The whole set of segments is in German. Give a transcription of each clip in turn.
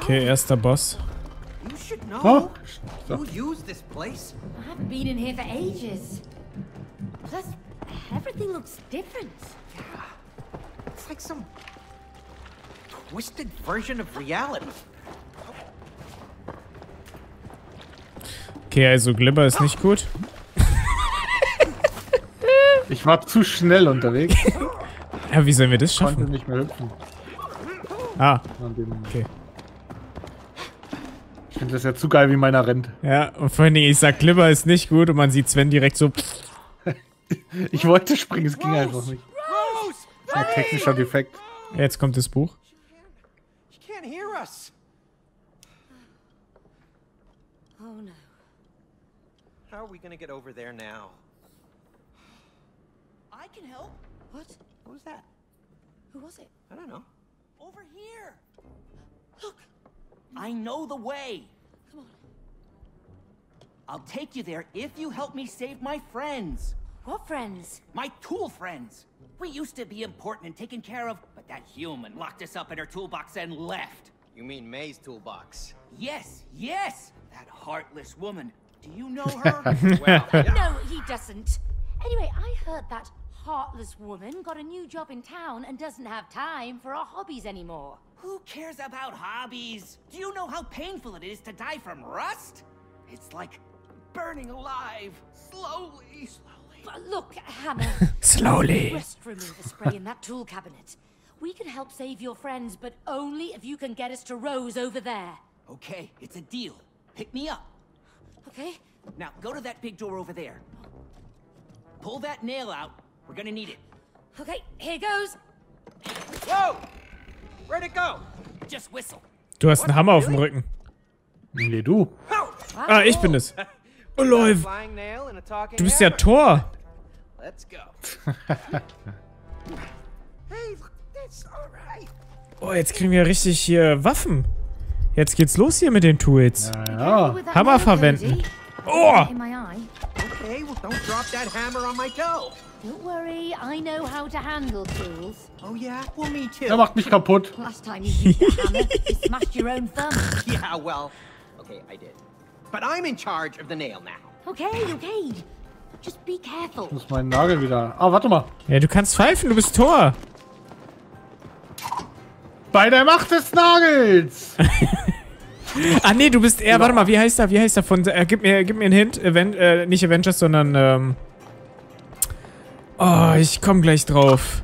Okay, erster Boss. You should know. Oh. Who used this place? I haven't been in here for ages. Plus, everything looks different. Yeah. It's like some twisted version of reality. Okay, also Glibber ist nicht gut. Ich war zu schnell unterwegs. Ja, wie sollen wir das Ich konnte schaffen? nicht mehr hüpfen. Ah, An dem okay. Ich finde das ja zu geil, wie meiner rennt. Ja, und vor allen Dingen, ich sag, Glibber ist nicht gut und man sieht Sven direkt so. Ich wollte springen, es ging einfach nicht. Rose! Das ist ein technischer Defekt. Jetzt kommt das Buch. She can't hear us. Oh no. How are we gonna get over there now? I can help. What? What was that? Who was it? I don't know. Over here! Look. I know the way! Come on. I'll take you there if you help me save my friends! What friends? My tool friends! We used to be important and taken care of, but that human locked us up in her toolbox and left. You mean May's toolbox? Yes, yes! That heartless woman. Do you know her? Well, yeah. No, he doesn't. Anyway, I heard that heartless woman got a new job in town and doesn't have time for our hobbies anymore. Who cares about hobbies? Do you know how painful it is to die from rust? It's like burning alive, slowly. Look, Hannah. Slowly. Rust remover spray in that tool cabinet. We can help save your friends, but only if you can get us to Rose over there. Okay, it's a deal. Pick me up. Okay? Now, go to that big door over there. Pull that nail out. We're gonna need it. Okay, here goes. Whoa! Where'd it go? Just whistle. Du hast einen Hammer auf dem Rücken. Nee, du. Ah, ich bin es. Oh, lol. Flying nail and a talking Du bist ja hammer. Thor. Let's go. Hey, look at this. All right. Oh, jetzt kriegen wir richtig hier Waffen. Jetzt geht's los hier mit den Tools. Ja. With that Hammer nail, verwenden. Cody. Oh! In my eye. Okay, well, don't drop that hammer on my toe. Don't worry, I know how to handle tools. Oh, yeah? Well, me too. Er macht mich kaputt. Last time you used a hammer, you smashed your own thumb. Yeah, well, okay, I did. But I'm in charge of the nail now. Okay, okay. Just be careful. Ich muss meinen Nagel wieder. Ah, warte mal. Ja, du kannst pfeifen, du bist Thor. Bei der Macht des Nagels! Ah, nee, du bist er. Warte mal, wie heißt er? Wie heißt er von. Gib mir einen Hint. Nicht Avengers, sondern. Oh, ich komm gleich drauf.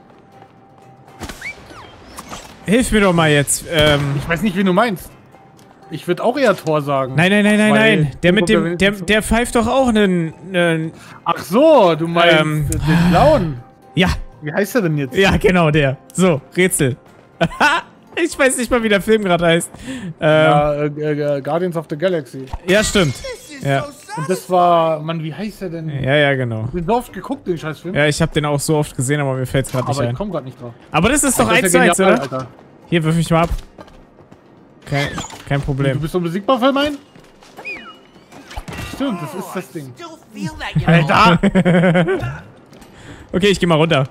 Hilf mir doch mal jetzt. Ich weiß nicht, wen du meinst. Ich würde auch eher Tor sagen. Nein. Weil- Der mit dem. Der pfeift doch auch einen. Ach so, du meinst den blauen. Ja, Wie heißt er denn jetzt? ja, genau, der. So, Rätsel. Ich weiß nicht mal, wie der Film gerade heißt. Guardians of the Galaxy. Ja, stimmt. Ja. Und das war, Mann, wie heißt er denn? Ja, genau. Ich bin so oft geguckt, den Scheißfilm. Ja, ich habe den auch so oft gesehen, aber mir fällt's gerade nicht aber ich ein. komm grad nicht drauf. Aber das ist doch Das 1 ist zu ja 1, genial, oder? Alter. Hier, wirf mich mal ab. Kein Du Problem. bist unbesiegbar für meinen? Stimmt, das ist das Ding. Still feel that, you know. Alter! Okay, ich geh mal runter.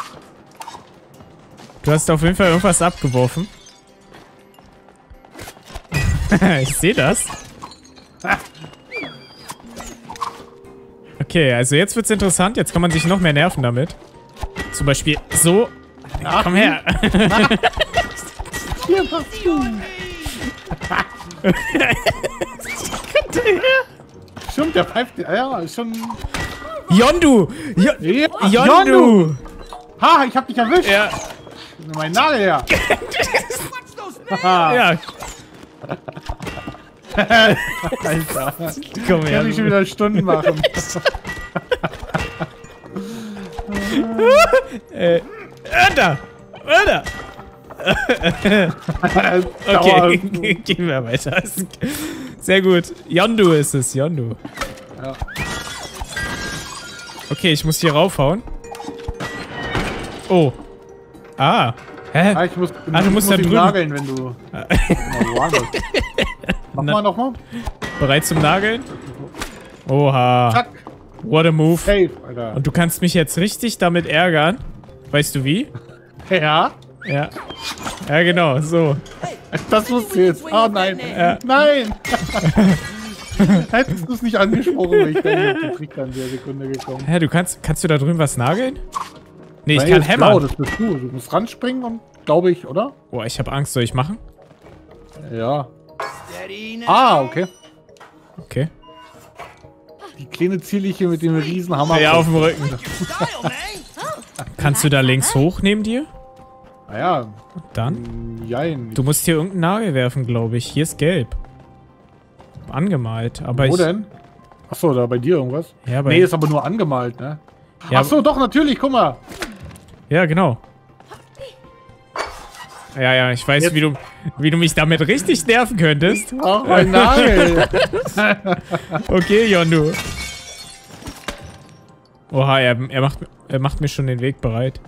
Du hast auf jeden Fall irgendwas abgeworfen. Ich sehe das. Okay, also jetzt wird's interessant. Jetzt kann man sich noch mehr nerven damit. Zum Beispiel so. Komm her. Hier, was du? Stimmt, der pfeift. Ja, ist schon. Yondu! Ja, Yondu! Ha, ich hab dich erwischt! Ja, Mein Nagel her! Haha, ja. Alter. Komm Kann her. ich schon wieder Stunden machen. Da! Da! Okay, gehen wir weiter. Sehr gut. Yondu ist es, Yondu. Ja. Okay, ich muss hier raufhauen. Oh. Ah. Hä? Ah, ich muss, du musst da ihn drüben. nageln, wenn du. Mach mal. Bereit zum Nageln? Oha. Zack. What a move. Safe, Alter. Und du kannst mich jetzt richtig damit ärgern. Weißt du wie? Ja. Ja. Ja, genau, so. Hey, Das musst du jetzt. Oh nein. Nein. Hättest du es nicht angesprochen, wäre ich dann auf den Trick an der Sekunde gekommen. Hä, kannst du da drüben was nageln? Nee, ich Nein, kann ist hämmern. blau, das bist du. Du musst ranspringen und, glaube ich, oder? Boah, ich habe Angst. Soll ich machen? Ja. Steady now. Ah, okay. Okay. Die kleine Zierliche mit dem Riesenhammer. Ja, auf dem Rücken. Style, man. Kannst du da links hoch neben dir? Naja, Dann? jein. Du musst hier irgendeinen Nagel werfen, glaube ich. Hier ist gelb. Angemalt, aber Wo denn? Achso, da bei dir irgendwas? Ja, bei... Nee, ist aber nur angemalt, ne? Ja, Achso, doch, natürlich, guck mal. ja, genau. Ja, ich weiß, Jetzt- wie du mich damit richtig nerven könntest. Ach, ein Nagel. Okay, Yondu. Oha, er macht mir schon den Weg bereit.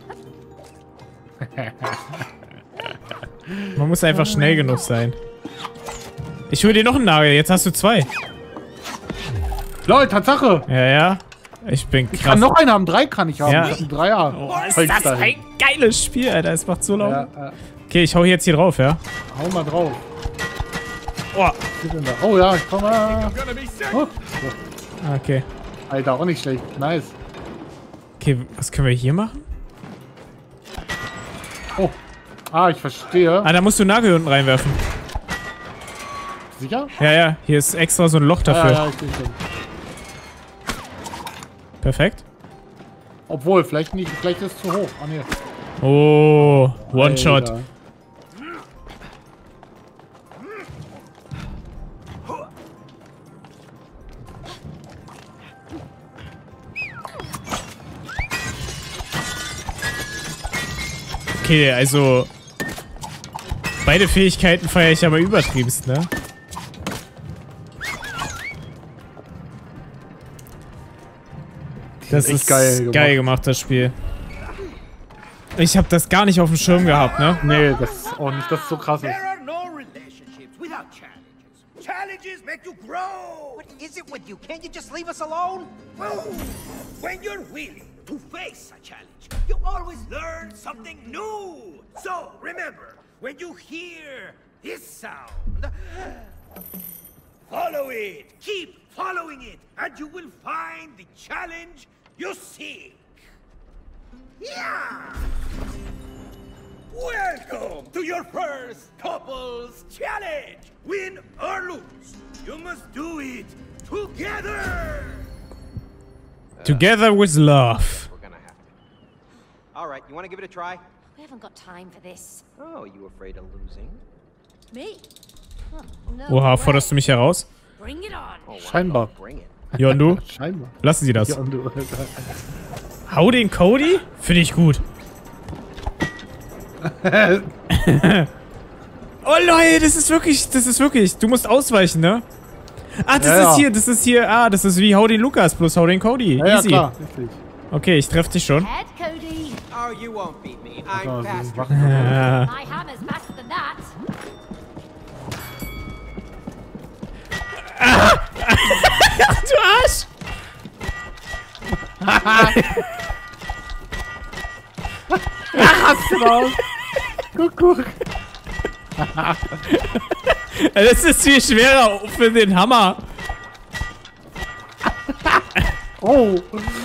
Man muss einfach schnell genug sein. Ich hol dir noch einen Nagel, jetzt hast du 2. Leute, Tatsache. Ja. Ich bin krass. Ich kann noch einen haben, 3 kann ich haben. Ja. Ich hab einen Dreier. Oh, ist das ein geiles Spiel, Alter. Es macht so laut. Ja, Okay, ich hau jetzt hier drauf, ja? hau mal drauf. Oh. Was ist denn da? Oh ja, ich komm mal. Oh. Okay. Alter, auch nicht schlecht. Nice. Okay, was können wir hier machen? Oh. Ah, ich verstehe. Ah, da musst du einen Nagel unten reinwerfen. Sicher? Ja. Hier ist extra so ein Loch dafür. Ja, ich bin schon. Perfekt. Obwohl, vielleicht nicht, vielleicht ist es zu hoch. Ah, nee. Oh, One-Shot. Alter. Okay, also... Beide Fähigkeiten feiere ich aber übertriebenst, ne? Das echt ist geil gemacht, das Spiel. Ich habe das gar nicht auf dem Schirm gehabt, ne? Nee, das ist auch nicht, das ist so krass. There are no relationships without challenges. Challenges make you grow. What is it with you? Can't you just leave us alone? Well, when you're willing to face a challenge, you always learn something new. So remember, when you hear this sound, follow it. Keep following it, and you will find the challenge you seek. Yeah! Welcome to your first couples challenge. Win or lose, you must do it together. Together with love. We're gonna have to. All right, you want to give it a try? We haven't got time for this. Oh, you afraid of losing? Me? Huh, no Oha, way. forderst du mich heraus? Bring it on. Oh, wow. Scheinbar. Bring it. Yondu, Scheinbar. lassen Sie das. Ja, und du, Hau den Cody? Finde ich gut. Oh Leute, das ist wirklich. Du musst ausweichen, ne? Ah, das ist hier, das ist wie hau den Lukas plus hau den Cody. ja, Easy. klar. Richtig. Okay, ich treffe dich schon. Head, Cody. Oh, you won't beat me. So, I'm so faster. machen. My hammer's faster than that. Du Arsch! Guck. Das ist viel schwerer für den Hammer. Oh.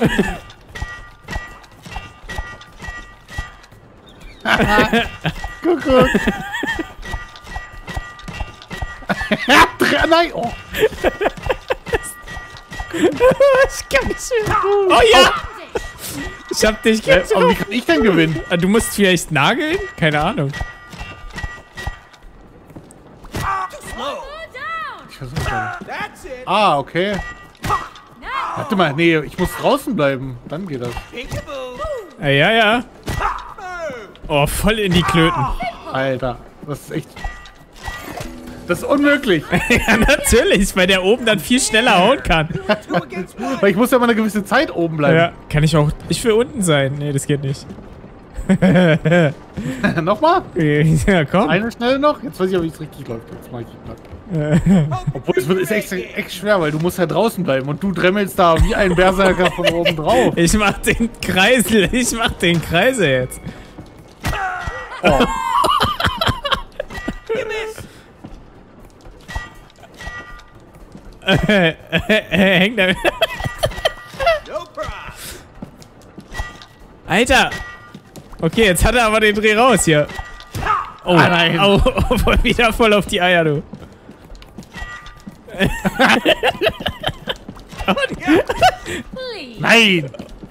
Guck. Nein, oh. Ich kann nicht mehr. Oh ja! Ich hab dich Aber wie getroffen. kann ich denn gewinnen? Du musst vielleicht nageln? Keine Ahnung. Slow. Down. Ich versuch's mal. That's it. Ah, okay. Warte mal, nee, ich muss draußen bleiben. Dann geht das. Peekaboo. Ja. Oh, voll in die Klöten. Alter, das ist echt... Das ist unmöglich. Ja, natürlich, weil der oben dann viel schneller hauen kann. Two against one. Weil ich muss ja mal eine gewisse Zeit oben bleiben. Ja, kann ich auch. Ich will unten sein. Nee, das geht nicht. Nochmal? Ja, komm. Eine schnell noch? Jetzt weiß ich, ob es richtig läuft. Jetzt mach ich platt. Obwohl, es ist echt schwer, weil du musst ja draußen bleiben und du dremmelst da wie ein Berserker von oben drauf. Ich mach den Kreisel. You miss. Hängt da. No problem. Alter! Okay, jetzt hat er aber den Dreh raus hier. Oh, nein. Oh, wieder voll auf die Eier, du. Please. Nein!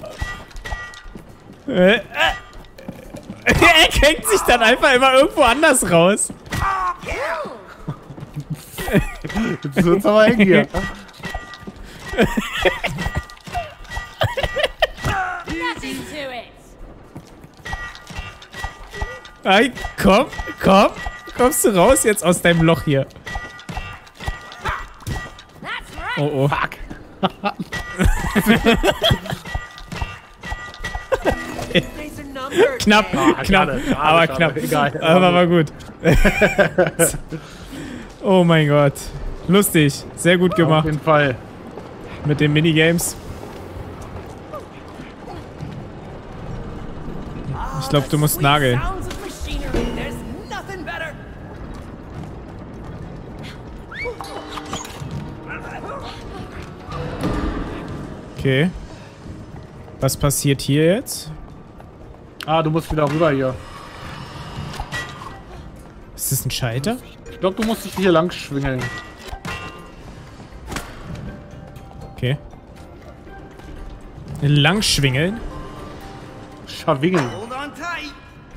Er hängt sich dann einfach immer irgendwo anders raus. Jetzt wird's aber eng hier. Nothing to it. Ay, komm. Kommst du raus jetzt aus deinem Loch hier? That's right. Oh, oh. Fuck. There's a number. Knapp, knapp, schade, aber schade, knapp. egal. Aber war gut. Oh mein Gott. Lustig. Sehr gut Auf gemacht jeden Fall. mit den Minigames. Ich glaube, du musst nageln. Sounds of machinery. There's nothing better. Okay. Was passiert hier jetzt? Ah, du musst wieder rüber hier. Ist das ein Schalter? Ich glaube, du musst dich hier lang schwingeln. Okay. Langschwingeln? Schawingeln. Hold on tight.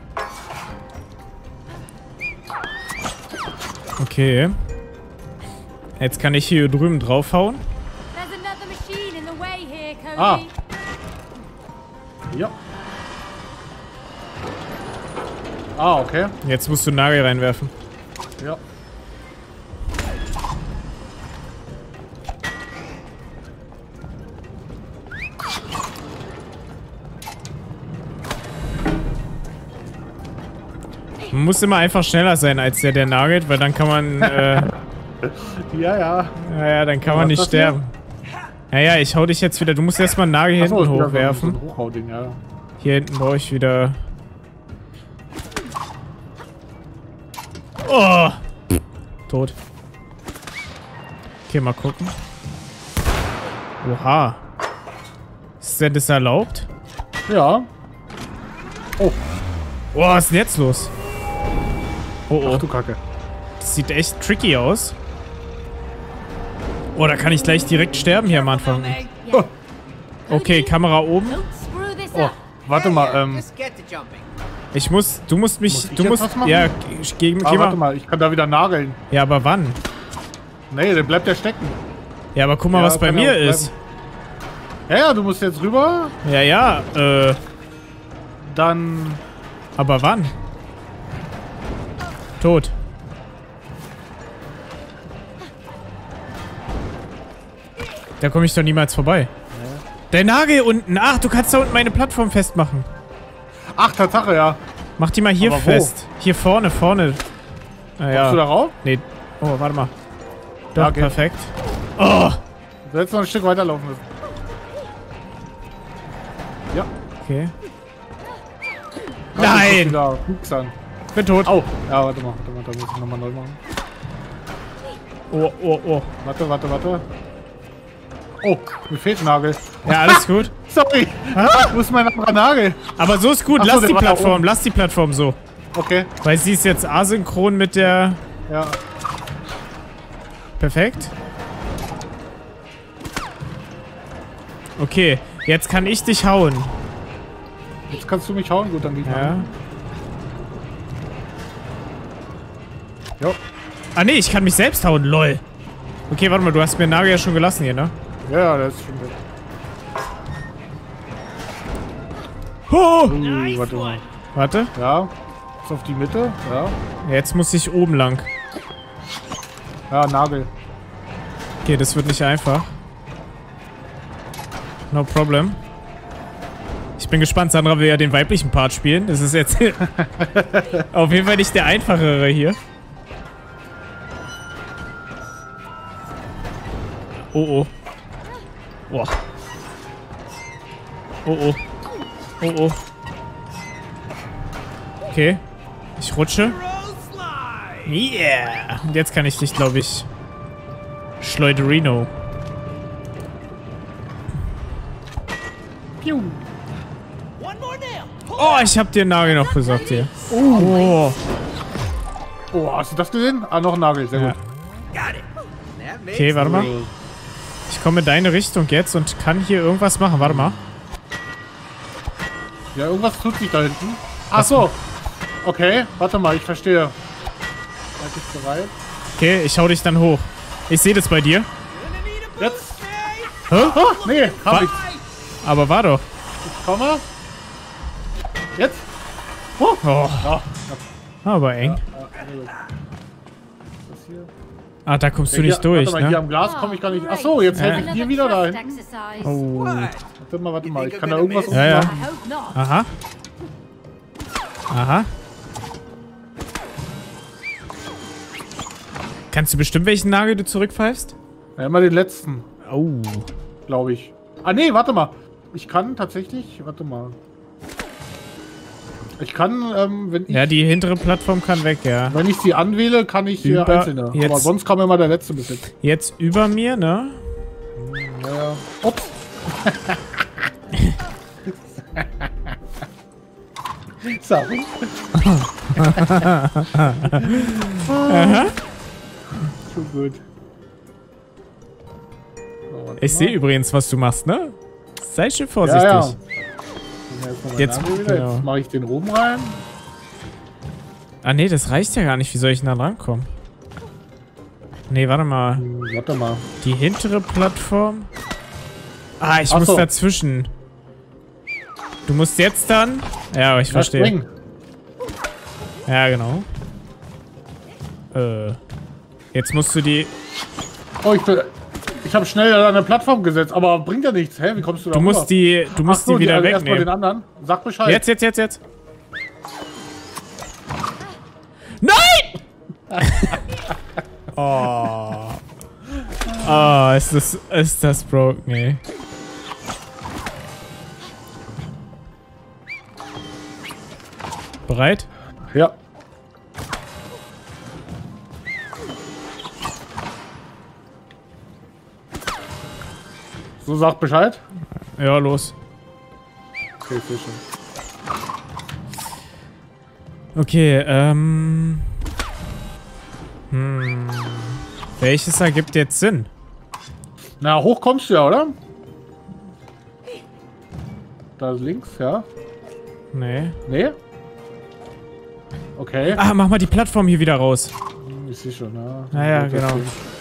Okay. Jetzt kann ich hier drüben draufhauen. There's another machine in the way here, Cody. Ah. Ja. Ah, okay. Jetzt musst du einen Nagel reinwerfen. Ja. Man muss immer einfach schneller sein als der nagelt, weil dann kann man, Ja, ja. naja, dann kann Was man nicht ist das hier? sterben. Naja, ich hau dich jetzt wieder. Du musst erstmal einen Nagel Achso, hinten ist wieder hochwerfen. So ein Hochhauding, ja. Hier hinten brauche ich wieder... Oh! Tot. Okay, mal gucken. Oha. Ist denn das erlaubt? Ja. Oh, Oh, was ist denn jetzt los? Oh, ach oh. du Kacke. Das sieht echt tricky aus. Oh, da kann ich gleich direkt sterben hier am Anfang. Oh, Okay, Kamera oben. Don't screw this oh. up. Warte mal, Just get to jumping. Du musst mich, Muss ich du jetzt musst, was machen? ja, geh warte mal. mal, ich kann da wieder nageln. Ja, aber wann? Nee, dann bleibt der stecken. Ja, aber guck mal, Ja, was bei kann mir auch bleiben. ist. Ja, ja, du musst jetzt rüber, Ja, ja, dann... aber wann? Tot. Da komme ich doch niemals vorbei. Der Nagel unten. Ach, du kannst da unten meine Plattform festmachen. Ach, Tatsache, ja. Mach die mal hier Aber wo? fest. Hier vorne. Ah, Kommst du da ja. rauf? Nee. Oh, warte mal. Doch, Ja, okay. perfekt. Oh, Du hättest noch ein Stück weiterlaufen müssen. Ja. okay. Ah, Nein! Da, guck's an. Bin tot. Au. Ja, warte mal, da muss ich nochmal neu machen. Oh, oh, oh. Warte. Oh, mir fehlt ein Nagel. Ja, alles gut. Sorry. Wo ist mein anderer Nagel? Aber so ist gut. Ach so, Lass der die war da Plattform. oben. Lass die Plattform so. Okay. Weil sie ist jetzt asynchron mit der... Ja. Perfekt. Okay, jetzt kann ich dich hauen. Jetzt kannst du mich hauen. Gut, dann geh ich Ja. mal. Jo. Ah nee, ich kann mich selbst hauen, lol. Okay, warte mal, du hast mir den Nagel ja schon gelassen hier, ne? Ja, das ist schon gut. Oh! Warte mal. Warte, Ja. Ist auf die Mitte. Ja. jetzt muss ich oben lang. Ja, Nagel. Okay, das wird nicht einfach. No problem. Ich bin gespannt, Sandra will ja den weiblichen Part spielen. Das ist jetzt auf jeden Fall nicht der einfachere hier. Oh, oh. Boah. Oh, oh. Oh, oh. Okay. Ich rutsche. Roll slide. Yeah. Und jetzt kann ich dich, glaube ich, Schleuderino. One more nail. Oh, ich hab dir einen Nagel noch besorgt hier. Oh. Oh, hast du das gesehen? Ah, noch ein Nagel. Sehr Ja. gut. Got it. That makes Okay, warte mal. Ich komme in deine Richtung jetzt und kann hier irgendwas machen. Warte mal. Ja, irgendwas tut sich da hinten. Ach so. Okay, warte mal, ich verstehe. Seid ihr bereit? Okay, ich hau dich dann hoch. Ich sehe das bei dir. Jetzt. Hä? Ah, nee, hab ich. Aber war doch. Ich komme. Jetzt. Oh. Ja. Aber eng. Das hier. Ah, da kommst du Hier, nicht durch, warte mal, hier ne? am Glas komme ich gar nicht. Ach so, jetzt helfe ich dir wieder dahin. Oh. Warte mal, ich kann da irgendwas Ja, ja. machen. Aha. Aha. Kannst du bestimmen, welchen Nagel du zurückpfeifst? Ja, immer den letzten, Oh. glaube ich. Ah, nee, warte mal. Ich kann tatsächlich, warte mal. Ich kann, wenn ich, Ja, die hintere Plattform kann weg, ja. wenn ich sie anwähle, kann ich hier Über- einzelne. Aber jetzt- sonst kam immer der letzte bis jetzt. Jetzt über mir, ne? Ja. Ups. Sorry. Schon gut. So, warte Ich mal. sehe übrigens, was du machst, ne? Sei schön vorsichtig. Ja, ja. Jetzt, Genau. jetzt mache ich den oben rein. Ah, nee, das reicht ja gar nicht. Wie soll ich denn da rankommen? Nee, warte mal. Warte mal. Die hintere Plattform. Ah, ich Ach muss so. dazwischen. Du musst jetzt dann... Ja, ich verstehe. springen. Ja, genau. Jetzt musst du die... Oh, ich habe schnell an eine Plattform gesetzt, aber bringt ja nichts. Hä, wie kommst du da Du musst die wieder erstmal den wegnehmen. anderen. Sag Bescheid. Jetzt. Nein! Oh. Oh, ist das broken, ey. Bereit? Ja. So, sag Bescheid. Ja, los. Okay, sehr schön. Okay, welches ergibt jetzt Sinn? Na, hoch kommst du ja, oder? Da ist links, ja. Nee. Nee? Okay. Ah, mach mal die Plattform hier wieder raus. Ich sehe schon, ja. Ja, genau.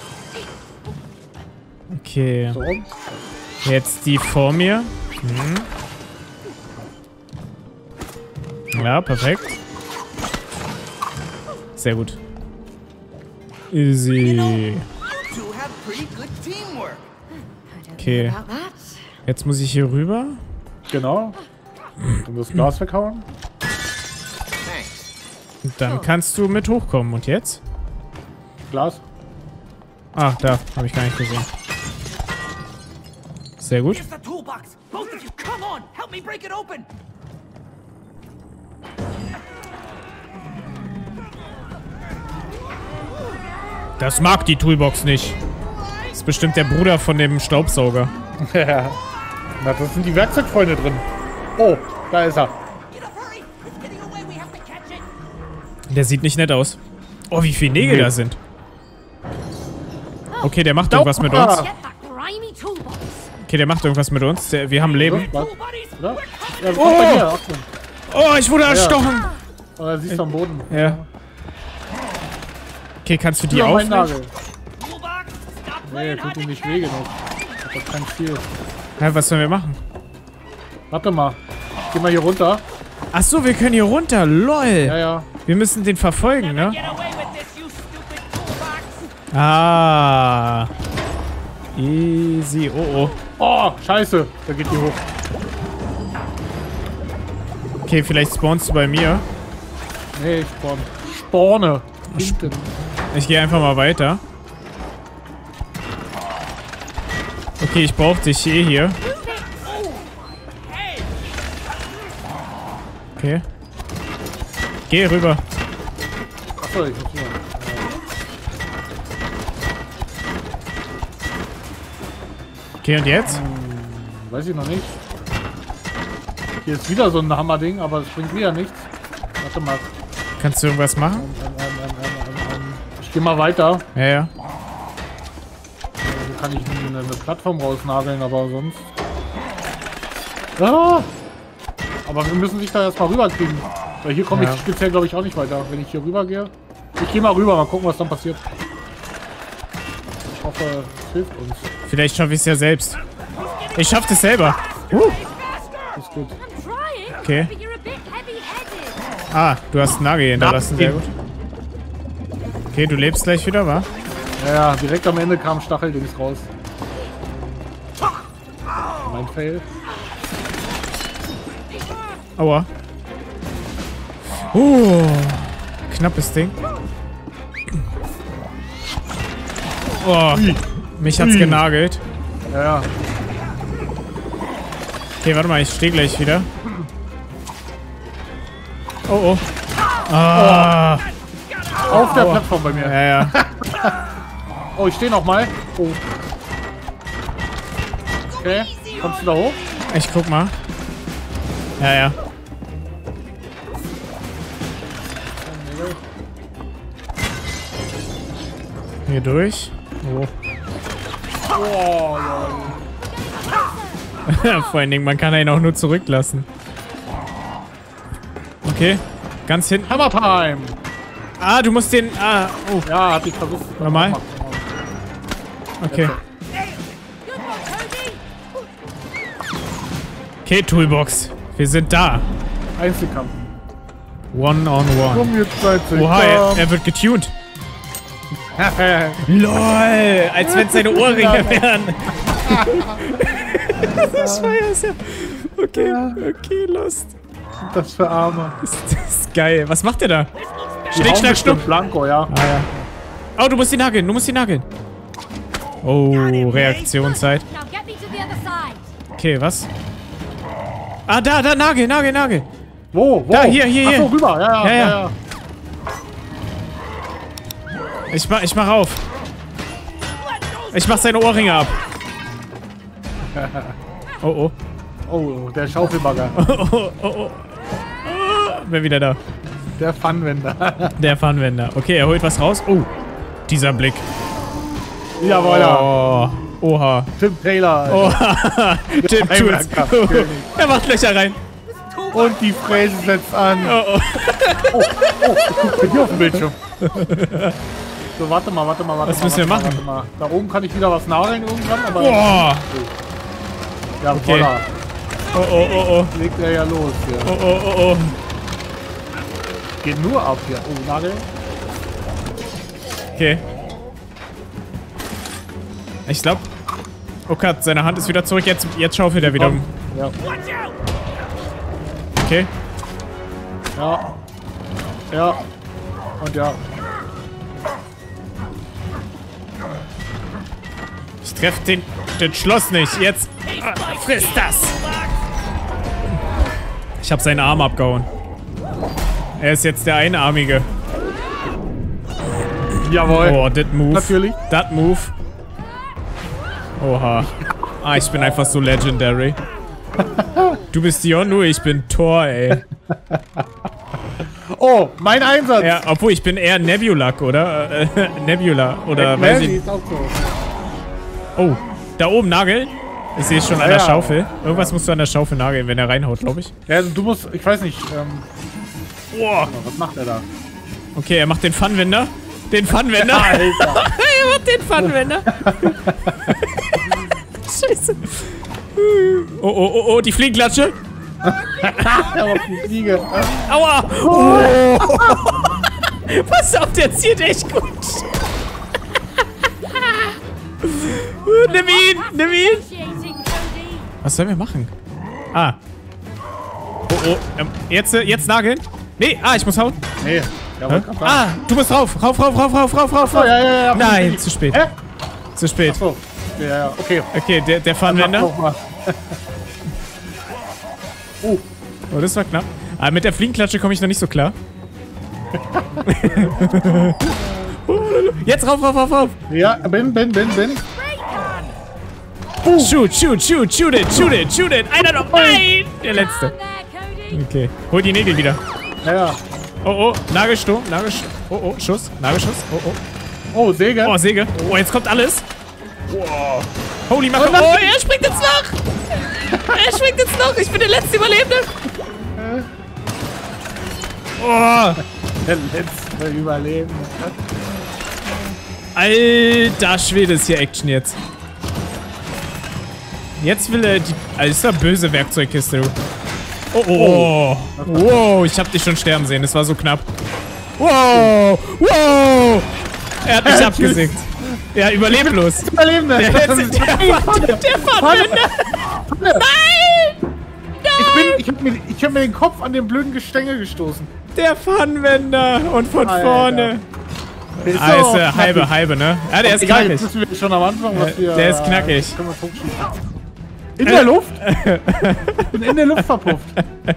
Okay. So. Jetzt die vor mir. Ja, perfekt. Sehr gut. Easy. You have pretty good teamwork. Okay. About that. Jetzt muss ich hier rüber. Genau. Und das Glas weghauen. Thanks. Und dann kannst du mit hochkommen. Und jetzt? Glas. Ah, da. Habe ich gar nicht gesehen. Sehr gut. Here's the toolbox. Both of you, come on. Help me break it open. Das mag die Toolbox nicht. Das ist bestimmt der Bruder von dem Staubsauger. Ja. Na, das sind die Werkzeugfreunde drin. Oh, da ist er. Get up, hurry. It's getting away. We have to catch it. Der sieht nicht nett aus. Oh, wie viele Nägel da sind. Okay, der macht irgendwas mit uns. Get that grimy toolbox. Okay, der macht irgendwas mit uns. Wir haben Leben. Was? Cool, buddies. Oder? Ja, oh. Bei dir. Achtung. Oh, ich wurde erstochen. Oh, da siehst du am Boden. Ja. Okay, kannst du die Hier, mein aufnehmen? Nagel. Toolbox, stop Nee, playing tut hard ihm to nicht get. weh genug. Ich hab kein Ziel. Ja, was sollen wir machen? Warte mal. Geh mal hier runter. Ach so, wir können hier runter. LOL. Ja, ja. Wir müssen den verfolgen, ne? Get away with this, you stupid toolbox. Ah. Easy. Oh, oh. Oh, scheiße. Da geht die hoch. Okay, vielleicht spawnst du bei mir. Nee, ich spawne. Hinten. Ich gehe einfach mal weiter. Okay, ich brauche dich hier. Okay. Geh rüber. Achso, ich muss mal. Okay, und jetzt? Weiß ich noch nicht. Hier ist wieder so ein Hammerding, aber es bringt wieder nichts. Warte mal. Kannst du irgendwas machen? Ich geh mal weiter. Ja, ja. Kann ich eine Plattform rausnageln, aber sonst... Ah! Aber wir müssen sich da erstmal rüberkriegen. Weil hier komme ich speziell, glaube ich, auch nicht weiter. Wenn ich hier rüber gehe. Ich gehe mal rüber, mal gucken, was dann passiert. Ich hoffe, es hilft uns. Vielleicht schaffe ich es ja selbst. Ich schaffe es selber. Ist gut. Okay. Ah, du hast einen Nagel hinterlassen, sehr gut. Okay, du lebst gleich wieder, wa? Ja, direkt am Ende kam Stacheldings raus. Mein Fail. Aua. Knappes Ding. Oh, mich hat's genagelt. Ja. Okay, warte mal, ich stehe gleich wieder. Oh, oh. Ah. Auf der Plattform bei mir. Ja, ja. Oh, ich stehe noch mal. Oh. Okay, kommst du da hoch? Ich guck mal. Ja, ja. Hier durch. Oh. Oh, Vor allen Dingen, man kann ihn auch nur zurücklassen. Okay, ganz hinten. Hammer Time! Ah, du musst den... Ah, oh. Ja, hab ich versucht. Normal? Okay. Okay, Toolbox. Wir sind da. Einzelkampf. One on one. Komm jetzt, Einzelkampf. Oha, er wird getuned. LOL, als wenn es seine Ohrringe wären. Das feier's ja. Okay, okay, Lost. Das für Arme. Das ist geil. Was macht der da? Die Schnick, hauen schnack, bestimmt schnuck. Blanco, ja. Ah, ja. Oh, du musst ihn nageln, du musst ihn nageln. Oh, Reaktionszeit. Okay, was? Ah, da, Nagel, Nagel, Nagel. Wo? Da, hier. Achso, rüber. Ja. Ich mach auf. Ich mach seine Ohrringe ab. Oh, oh. Oh, der Schaufelbagger. Oh. Bin wieder da. Der Pfannwender. Der Pfannwender. Okay, er holt was raus. Oh, dieser Blick. Jawohl, ja. Oh, oha. Tim Taylor. Oha. Tim tut's. Er macht Löcher rein. Und die Fräse setzt an. Oh. Ich guck bei dir auf dem Bildschirm. So, warte mal. Was müssen wir machen? Warte mal. Da oben kann ich wieder was nageln irgendwann, aber... Boah. Ja, Okay. voller. Oh. Legt er ja los hier. Oh. Geht nur ab hier. Oh, Nagel. Okay. Ich glaube... Oh Gott, seine Hand ist wieder zurück. Jetzt schaufelt er wieder um. Ja. Okay. Ja. Und ja. Ich treffe den Schloss nicht. Jetzt frisst das. Ich habe seinen Arm abgehauen. Er ist jetzt der Einarmige. Jawohl. Oh, that move. Natürlich. That move. Oha. Ah, ich bin einfach so legendary. Du bist Yondu, ich bin Thor, ey. Oh, mein Einsatz. Ja, obwohl ich bin eher Nebulak, oder? Nebula, oder weiß ich. Ist auch so. Oh, da oben nageln. Ich sehe es schon an der Schaufel. Irgendwas musst du an der Schaufel nageln, wenn er reinhaut, glaube ich. Ja, du musst, ich weiß nicht, Boah. was macht er da? Okay, er macht den Funwender. Den Funwender. Alter. Er macht den Funwender. Scheiße. Oh, die Fliegenklatsche. Auf die Fliege. Aua. Oh. Pass auf, der zielt echt gut. Nimm ihn. Was sollen wir machen? Ah. Oh. Jetzt nageln. Nee, ich muss hauen. Nee. Du musst rauf. Rauf. Oh, ja. Nein, zu spät. Hä? Zu spät. Achso. Ja, okay. Okay, der Funwender. Oh, das war knapp. Aber mit der Fliegenklatsche komme ich noch nicht so klar. Jetzt rauf. Ja, bin. Shoot, shoot, shoot, shoot it, shoot it, shoot it. Einer noch. Nein! Der letzte. Okay. Hol die Nägel wieder. Ja. Oh, oh. Nagelsturm. Nagelsturm. Oh, oh. Schuss. Nagelschuss. Oh, oh. Oh, Säge. Oh, Säge. Oh, jetzt kommt alles. Wow. Holy Macke. Oh, er springt ins Loch. Er springt ins Loch. Ich bin der letzte Überlebende. Oh. Der letzte Überlebende. Alter Schwede, ist hier Action jetzt. Jetzt will er die... Alter, böse Werkzeugkiste, du. Oh, oh. Wow, ich hab dich schon sterben sehen. Das war so knapp. Wow. Wow. Er hat mich abgesägt. Ja, überleblos. Überlebender. Der Pfadfinder. Nein! Ich hab mir den Kopf an den blöden Gestänge gestoßen. Der Pfannenwender. Und von vorne. Der ist halbe, ne? Ja, der ist egal, knackig. jetzt wissen wir schon am Anfang, was wir... Der ist knackig. Können wir hochschießen. In der Luft? Ich bin in der Luft verpufft.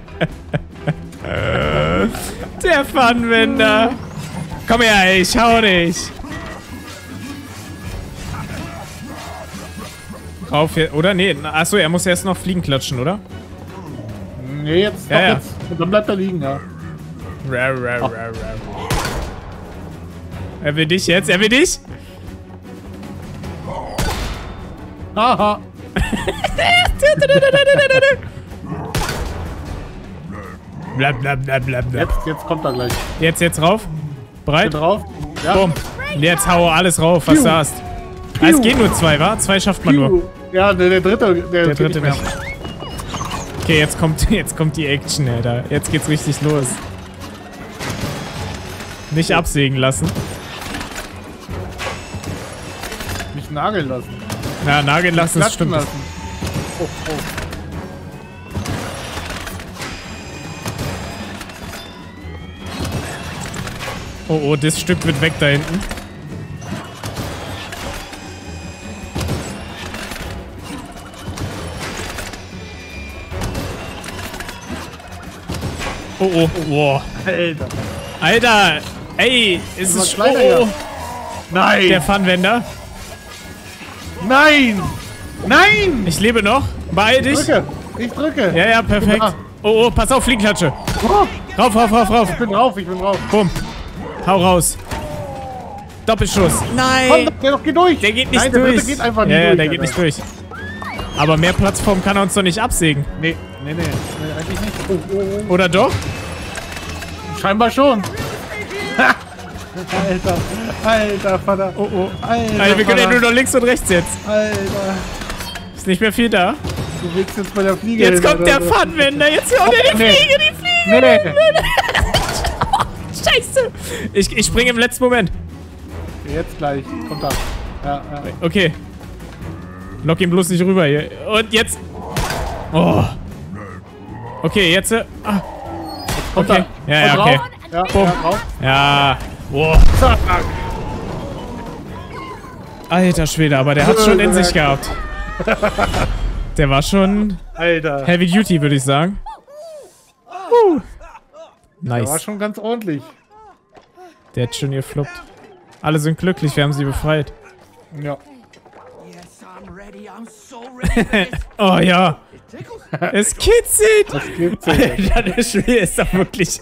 Der Pfannenwender. Komm her, ich hau dich. Rauf hier, oder? Nee, achso, er muss erst noch Fliegen klatschen, oder? Nee, jetzt. Ja, ja. Jetzt. Und dann bleibt er liegen, ja. Er will dich jetzt, er will dich. Haha. Jetzt kommt er gleich. Jetzt rauf. Bereit? Hier drauf. Ja. Bumm. Jetzt hau alles rauf, was du hast. Ah, es gehen nur 2, wa? 2 schafft man nur. Ja, der dritte. Der dritte nicht. Okay, jetzt kommt die Action, Alter. Jetzt geht's richtig los. Nicht absägen lassen. Nicht nageln lassen. Ja, nageln lassen, das stimmt. Lassen. Oh, oh. Oh, oh, das Stück wird weg da hinten. Oh, oh, wow. Alter. Alter, ey, ist es schon... Oh, nein! der Pfannenwender. Nein! Nein! Ich lebe noch. Beeil dich. Ich drücke. Ja, ja, perfekt. Oh, oh, pass auf, Fliegenklatsche. Oh. Rauf, rauf, rauf, rauf. Ich bin drauf. Bumm. Hau raus. Doppelschuss. Nein. Komm, geh durch. Der geht nicht Nein, durch. Der geht einfach nicht ja, durch. Der geht nicht durch. Aber mehr Plattform kann er uns doch nicht absägen. Nee, eigentlich nicht. Oh. Oder doch? Scheinbar schon. Alter, Vater. Oh, oh. Alter, wir können ja nur noch links und rechts jetzt. Alter. Ist nicht mehr viel da. Du willst jetzt bei der Fliege. Jetzt kommt der Pfannenwender. Jetzt haut er die Fliege, Nee. Scheiße. Ich springe im letzten Moment. Jetzt gleich. Kommt da. Ja. Okay. Lock ihn bloß nicht rüber hier. Und jetzt. Oh. Okay, jetzt. Okay. Ja, okay. Ja, drauf. Ja. Boah. Alter Schwede, aber der hat schon in sich gehabt. Der war schon Alter. Heavy Duty, würde ich sagen. Nice. Der war schon ganz ordentlich. Der hat schon gefloppt. Alle sind glücklich, wir haben sie befreit. Ja. Yes, I'm ready. I'm so ready. Oh ja. Es kitzelt. Das kitzelt. Alter, das Spiel ist doch wirklich...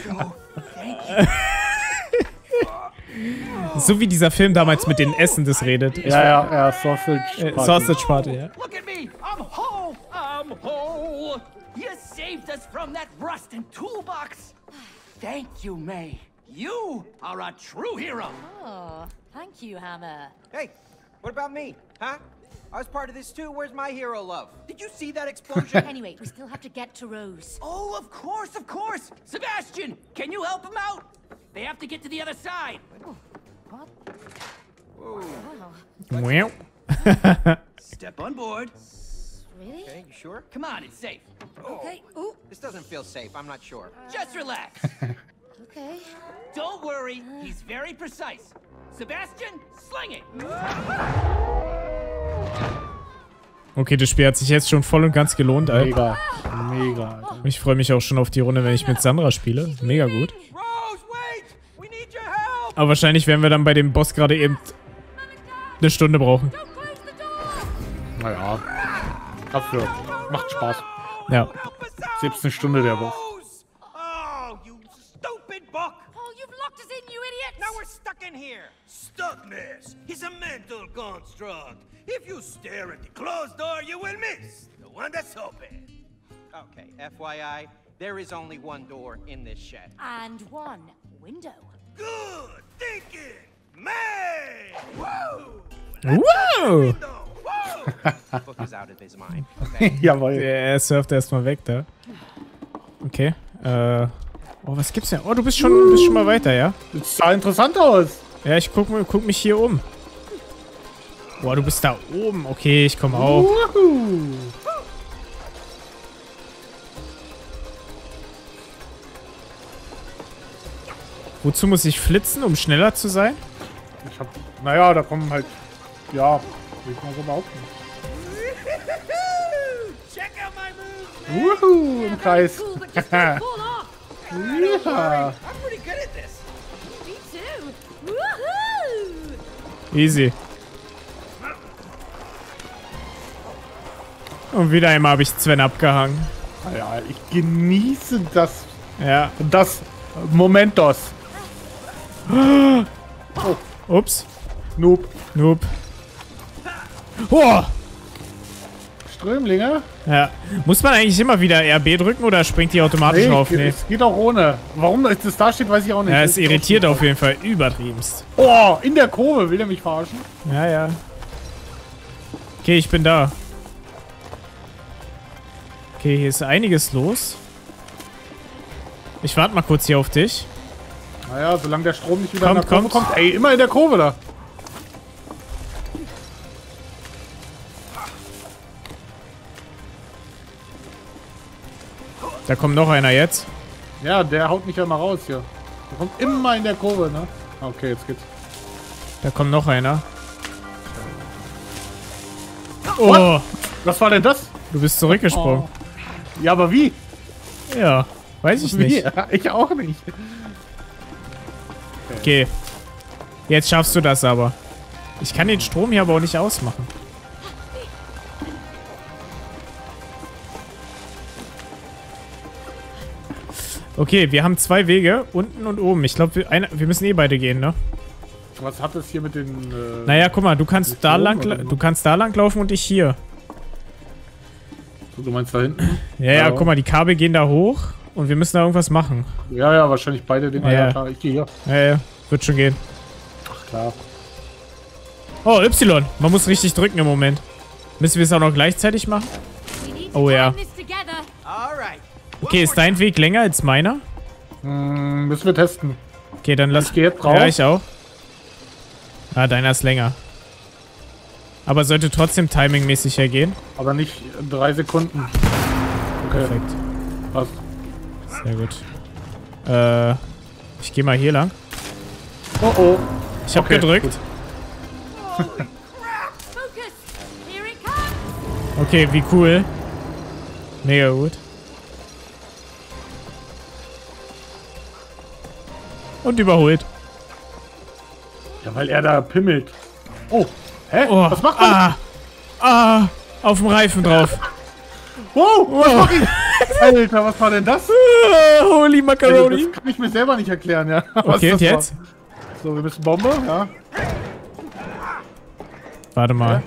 So wie dieser Film damals mit den Essen, das redet. Ja, Sausage Party. Sausage Party, ja. Look at me. I'm whole. I'm whole. You saved us from that rust and toolbox. Thank you, May. You are a true hero. Oh, thank you, Hammer. Hey, what about me? Huh? I was part of this too. Where's my hero love? Did you see that explosion? Anyway, we still have to get to Rose. Oh, of course, of course. Sebastian, can you help him out? They have to get to the other side. What? Wow. Step on board. Really? Okay, you sure? Come on, it's safe. Okay. Ooh. This doesn't feel safe. I'm not sure. Just relax. Okay. Don't worry, he's very precise. Sebastian, sling it. Okay, das Spiel hat sich jetzt schon voll und ganz gelohnt, Alter. Mega. Alter. Ich freue mich auch schon auf die Runde, wenn ich mit Sandra spiele. Mega gut. Rose, wait! We need your help! Aber wahrscheinlich werden wir dann bei dem Boss gerade eben eine Stunde brauchen. Naja. Dafür. Macht Spaß. Ja. Help us out! 17 Stunden der Boss. Oh, you stupid book! Oh, you've locked us in, you idiots! Now we're stuck in here. Stuckness is a mental construct. If you stare at the closed door, you will miss the one that's open. Okay, FYI, there is only one door in this shed. And one window. Good thinking, man! Woo! Wow! Window! Woo! Book is out of his mind. Okay. Jawohl. Er surft erstmal weg da. Okay. Oh, was gibt's denn? Oh, du bist schon mal weiter, ja? Das sah interessant aus. Ja, ich guck mich hier um. Boah, du bist da oben. Okay, ich komme auch. Wuhu. Wozu muss ich flitzen, um schneller zu sein? Ich hab. Naja, da kommen halt. Ja, will ich mal so behaupten. Check out my moves! Wuhu, im Kreis. Cool, but just don't fall off. Ja. I'm pretty good at this. Me too. Woohoo! Easy. Und wieder einmal habe ich Sven abgehangen. Ja, ich genieße das. Ja. Das Momentos. Ups. Noob. Noob. Oh! Strömlinge? Ja. Muss man eigentlich immer wieder RB drücken oder springt die automatisch auf? Nee. Es geht auch ohne. Warum das da steht, weiß ich auch nicht. Ja, es irritiert auf jeden Fall übertriebenst. Oh, in der Kurve. Will der mich verarschen? Ja, ja. Okay, ich bin da. Okay, hier ist einiges los. Ich warte mal kurz hier auf dich. Naja, solange der Strom nicht wieder Kommt, in der Kurve kommt. Ey, immer in der Kurve da. Da kommt noch einer jetzt. Ja, der haut mich ja mal raus hier. Der kommt immer in der Kurve, ne? Okay, jetzt geht's. Da kommt noch einer. Oh, Was war denn das? du bist zurückgesprungen. Oh. Ja, aber wie? Ja, weiß ich Wie? nicht. Ich auch nicht. Okay. Jetzt schaffst du das aber. Ich kann den Strom hier aber auch nicht ausmachen. Okay, wir haben zwei Wege, unten und oben. Ich glaube, wir müssen eh beide gehen, ne? Was hat das hier mit den... Naja, guck mal, du kannst da lang, laufen und ich hier. Du meinst da hinten? Ja, ja, guck mal, die Kabel gehen da hoch und wir müssen da irgendwas machen. Ja, ja, wahrscheinlich beide Dinger. Ja. Ja, klar, ich gehe hier. Ja, ja, wird schon gehen. Ach, klar. Oh, Y. Man muss richtig drücken im Moment. Müssen wir es auch noch gleichzeitig machen? We need to Oh, ja. climb this together. All right. Okay, ist dein Weg länger als meiner? Müssen wir testen. Okay, dann lass... Ich geh jetzt drauf. Ja, ich auch. Ah, deiner ist länger. Aber sollte trotzdem timingmäßig hergehen. Aber nicht in 3 Sekunden. Okay, Perfekt. passt. Sehr gut. Ich gehe mal hier lang. Oh, oh. Ich habe Okay, gedrückt. gut. Focus. Here it comes. Okay, wie cool. Mega gut. Und überholt. Ja, weil er da pimmelt. Oh. Hä? Oh, Was macht er? Auf dem Reifen drauf. Wow, was macht ihn? Alter, was war denn das? Holy Also, Macaroni. das kann ich mir selber nicht erklären, ja. Was Okay, das und war. jetzt? So, wir müssen Bombe, ja. Warte mal.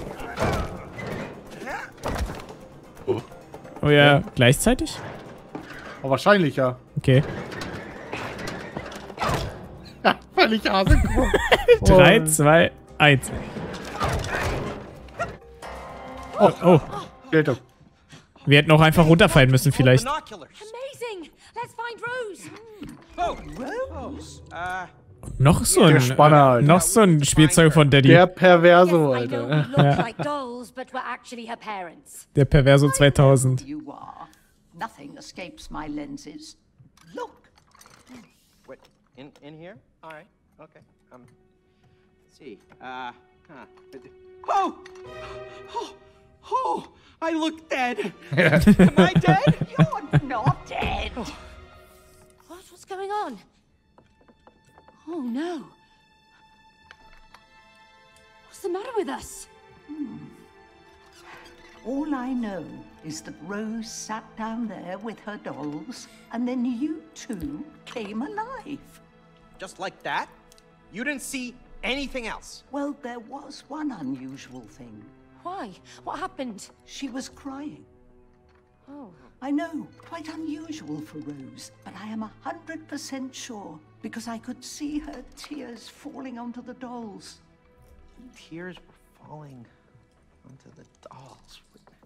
Oh ja, gleichzeitig? Oh, wahrscheinlich, ja. Okay. Ja, völlig Hase. 3, 2, 1. Oh, oh. Geltung. Wir hätten auch einfach runterfallen müssen vielleicht. Binoculars. Amazing. Let's find Rose. Oh, Rose. Noch so Der Spanner, Alter. noch so ein Spielzeug von Daddy. Der Perverso, Yes, I know we Alter. look like dolls, but we're actually her parents. Der Perverso 2000. You are. Nothing escapes my lenses. Look. What? In here? All right. Okay. Let's see. Oh! Oh! I look dead. Am I dead? You're not dead. What's going on? Oh no. What's the matter with us? All I know is that Rose sat down there with her dolls, and then you two came alive. Just like that? You didn't see anything else? Well, there was one unusual thing. Why? What happened? She was crying. Oh. I know, quite unusual for Rose, but I am 100% sure because I could see her tears falling onto the dolls. Tears were falling onto the dolls.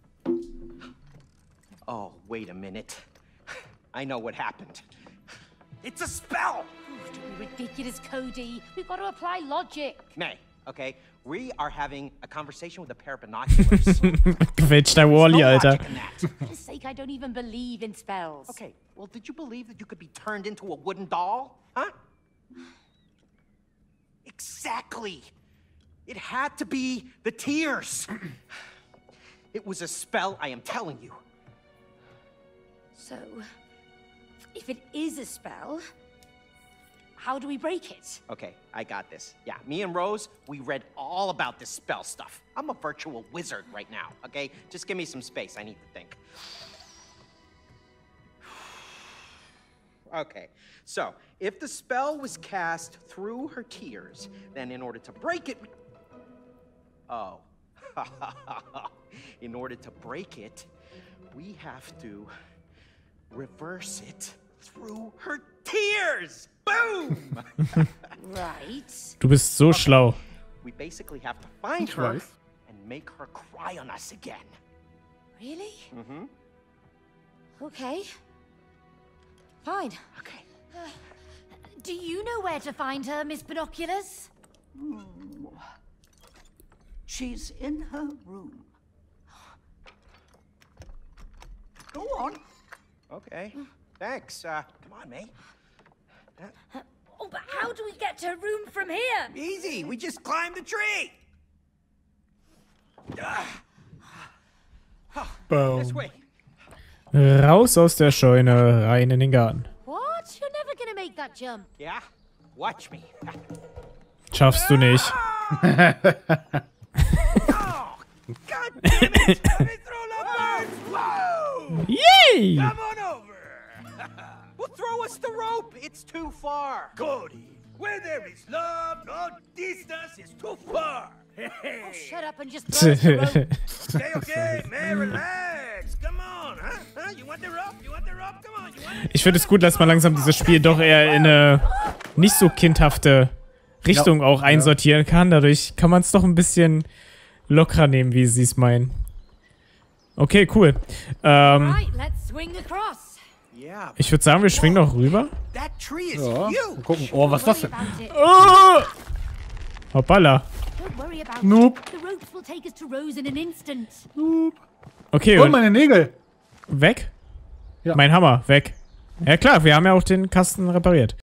Oh, wait a minute. I know what happened. It's a spell! Oh, don't be ridiculous, Cody. We've got to apply logic. May, okay? We are having a conversation with a pair of binoculars. Quetschter Wally, Alter. For goodness sake, I don't even believe in spells. Okay, well, did you believe that you could be turned into a wooden doll? Huh? Exactly. It had to be the tears. It was a spell, I am telling you. So, if it is a spell, how do we break it? Okay, I got this. Yeah, me and Rose, we read all about this spell stuff. I'm a virtual wizard right now, okay? Just give me some space, I need to think. Okay, so if the spell was cast through her tears, then in order to break it... Oh. In order to break it, we have to reverse it through her tears! Boom! Right. Du bist so schlau. We basically have to find her and make her cry on us again. Really? Mm-hmm. Okay. Fine. Okay. Do you know where to find her, Miss Binoculars? She's in her room. Go on. Okay. Thanks. Come on, May. Oh, but how do we get to her room from here? Easy, we just climbed the tree. This way. Raus aus der Scheune, rein in den Garten. What? You're never gonna make that jump. Yeah? Watch me. Schaffst du nicht. Oh, God damn it! Let me throw the birds! Whoa! Yay! Come on over! Well, throw us the rope. It's too far. Cody, where there is love, no distance is too far. Oh, shut up and just throw us the rope. Okay, man, relax. Come on, huh? You want the rope? You want the rope? Come on, you want it? Ich finde es gut, dass man langsam dieses Spiel doch eher in eine nicht so kindhafte Richtung auch einsortieren kann. Dadurch kann man es doch ein bisschen lockerer nehmen, wie sie es meinen. Okay, cool. Right, let's swing across. Yeah. Ich würde sagen, wir schwingen noch rüber. That tree is Ja, huge. mal gucken. Oh, was ist das denn? Oh! Hoppala. Don't worry about Nope. it. The ropes will take us to Rose in an instant. Okay, Und und meine Nägel. weg? Ja. Mein Hammer, weg. Ja klar, wir haben ja auch den Kasten repariert.